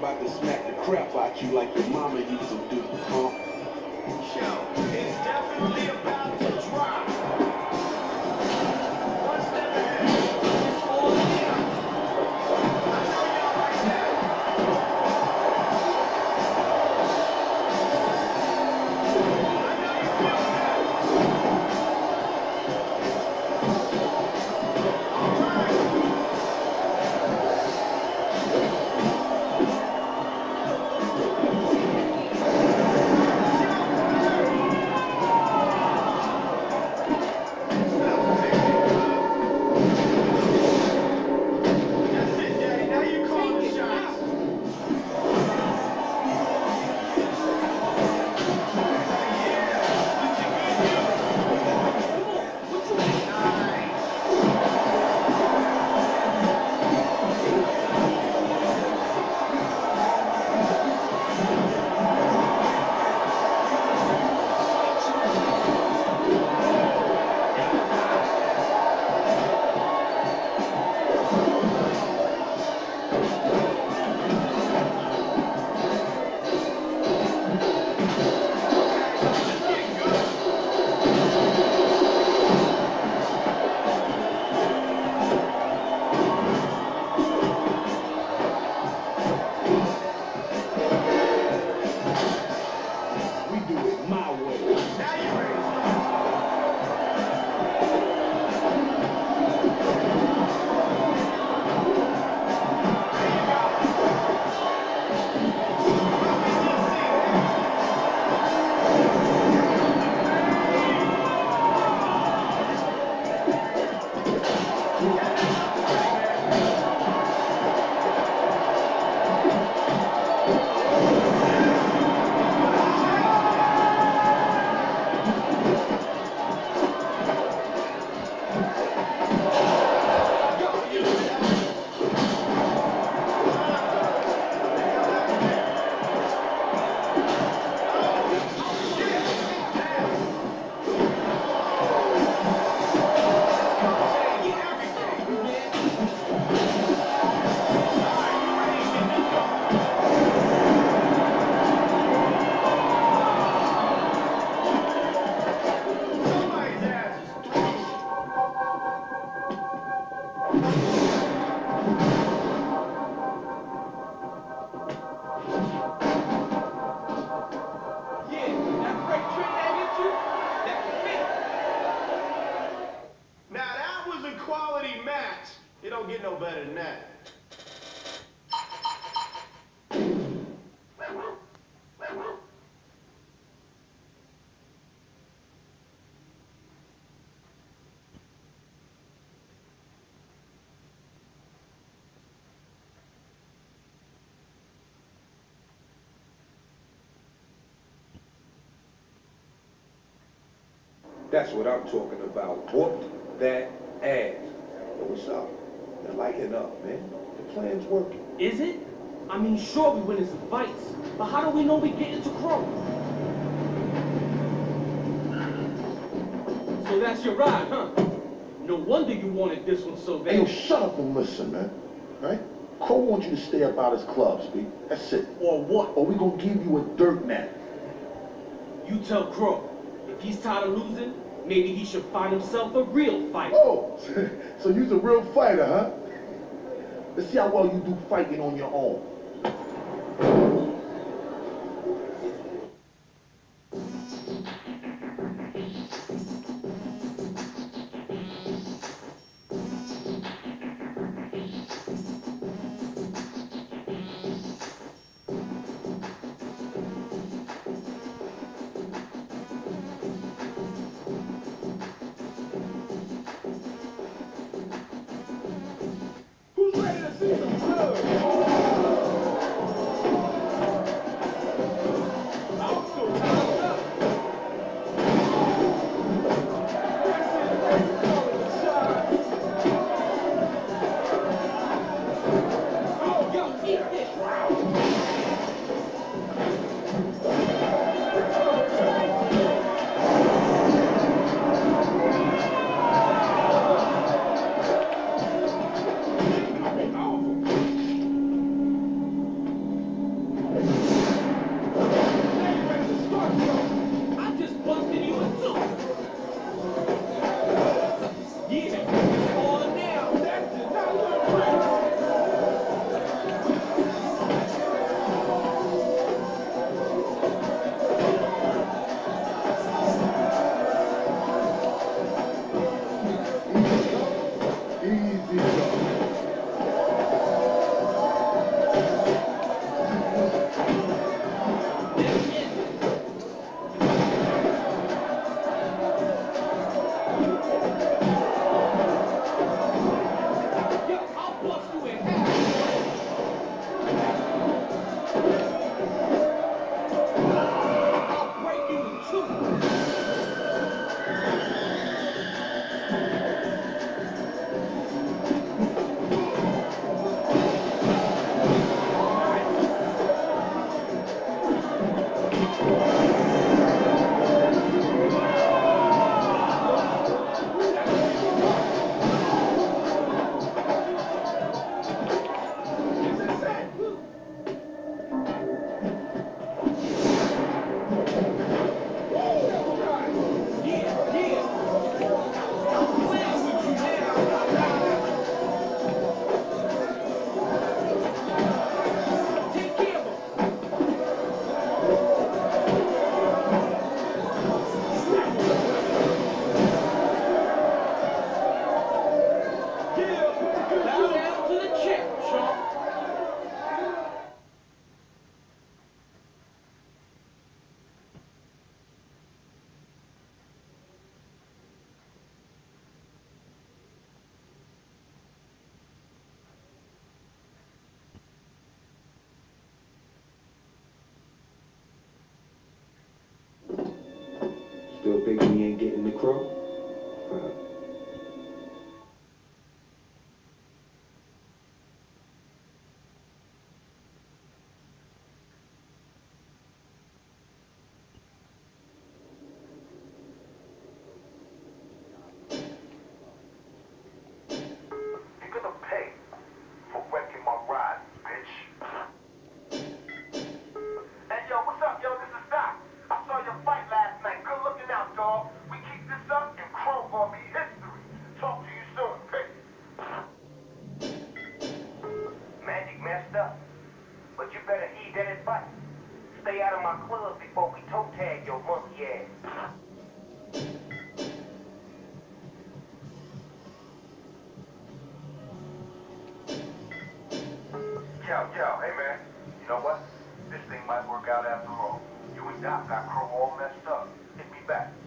about to smack the crap out you like your mama used to do, huh? Yo, it's definitely about to drop. One step ahead. It's all in. I know y'all like that. I know you feel that. All right. That's it, Daddy. Now you call the shots. We do it my way. Now you ready to start. There you go. What we just seen. Somebody's ass is through. Yeah, that freight train that hit you, that fit. Now that was a quality match. It don't get no better than that. That's what I'm talking about. Whooped that ass. Yo, what's up? They're lighting up, man. The plan's working. Is it? I mean, sure we winning some fights, but how do we know we getting to Crow? So that's your ride, huh? No wonder you wanted this one so Hey, yo, bad. shut up and listen, man. All right? Crow wants you to stay about his club, speak. That's it. Or what? Or we gonna give you a dirt nap. You tell Crow, if he's tired of losing, maybe he should find himself a real fighter. Oh, so you's a real fighter, huh? Let's see how well you do fighting on your own. Who's ready to see some blood? I'm still tied up. That's it, baby. Calling the shots. Oh, yo, eat this. Still thinking he ain't getting the crow? You're gonna pay for wrecking my ride, bitch. Hey, yo, what's up, yo? This is Doc. I saw your fight last night. Good looking out, dog. We keep this up, and Crow gonna be history. Talk to you soon. Peace. Magic messed up, but you better heed that advice. Stay out of my club before we toe tag your monkey ass. Yo, hey man, you know what? This thing might work out after all. You and Doc got Crow all messed up. Hit me back.